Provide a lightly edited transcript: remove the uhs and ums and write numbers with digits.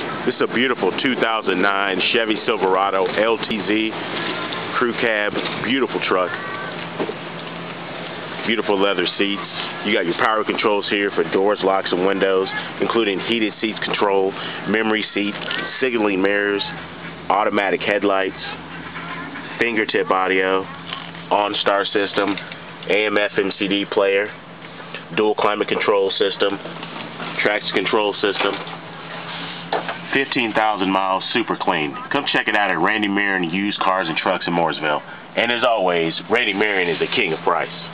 This is a beautiful 2009 Chevy Silverado LTZ crew cab. Beautiful truck. Beautiful leather seats. You got your power controls here for doors, locks, and windows, including heated seats control, memory seat, signaling mirrors, automatic headlights, fingertip audio, OnStar system, AM/FM CD player, dual climate control system, traction control system. 15,000 miles, super clean. Come check it out at Randy Marion Used Cars and Trucks in Mooresville. And as always, Randy Marion is the king of price.